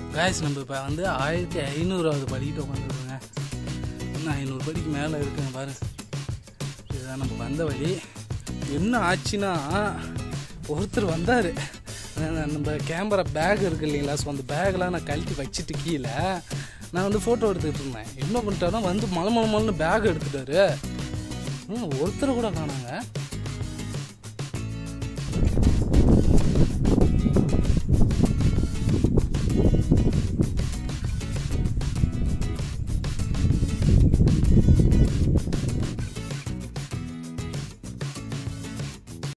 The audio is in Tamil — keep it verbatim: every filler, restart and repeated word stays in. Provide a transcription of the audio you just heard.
காய்ஸ் நம்ம இப்போ வந்து ஆயிரத்தி ஐநூறாவது படிக்கிட்டு உட்காந்துருக்கோங்க. இன்னும் ஐநூறு படிக்கு மேலே இருக்குங்க பாரு. இதுதான் நம்ம வந்த வழி. என்ன ஆச்சுன்னா ஒருத்தர் வந்தார். நம்ம கேமரா பேக் இருக்குது இல்லைங்களா, ஸோ அந்த பேக்கெலாம் நான் கழட்டி வச்சுட்டு கீழே நான் வந்து ஃபோட்டோ எடுத்துக்கிட்டு இருந்தேன். என்ன பண்ணிட்டாருன்னா வந்து மலை மலை மலைன்னு பேக் எடுத்துட்டாரு. ஒருத்தர் கூட காணாங்க.